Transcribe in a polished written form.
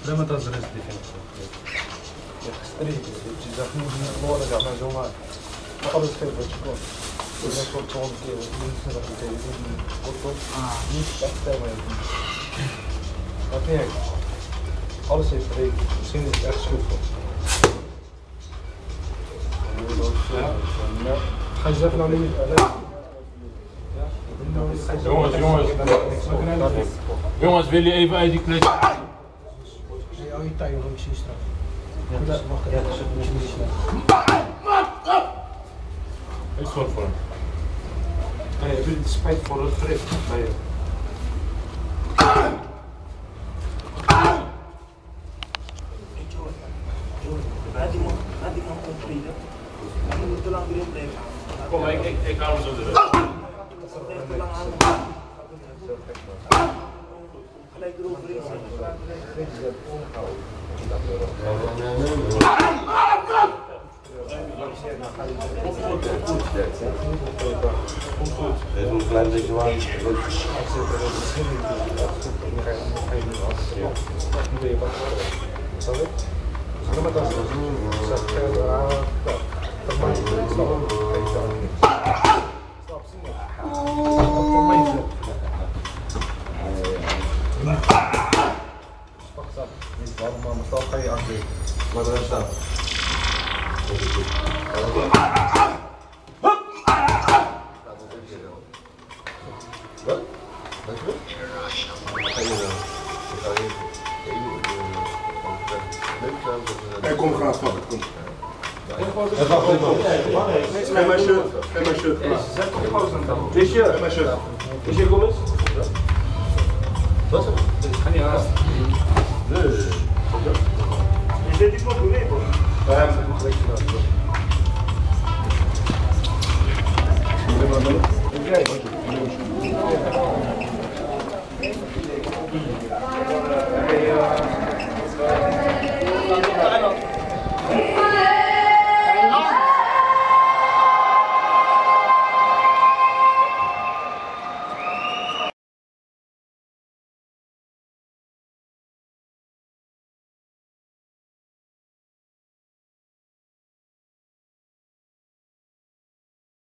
زي ما تهزر دي فين je gestreden is. Je zegt niet naar woorden, ja, maar zomaar. Maar alles geeft wat je kon. Dus dat wordt gewoon een keer niet dat betekent. Niet echt maar dat niet echt. Alles heeft reden. Misschien is het echt goed voor. Ga je zelf nou niet. Jongens, wil je even uit die klus? Nee, hou je tijd om te zien straks. Ja, dat is een beetje niet slecht. Het is goed voor hem. Nee, je doet het spijt voor het grip bij je. Laat die man completen. Je moet te lang erin blijven. Kom, ik hou hem zo eruit. Te lang aan. Gelijk eroverheen zetten. Er is een klein beetje warm. Maar er staat. Wat? Hey, kom graag van. Kom. Geef mijn shirt. Geef mijn shirt. Zet op pauze dan. Dit shirt. Geef mijn shirt. Is je Gomez? Wat? Ga niet haast. Nee. Je zit die pot mee, hoor. Bij hem heb ik gelijk gedaan. Oké.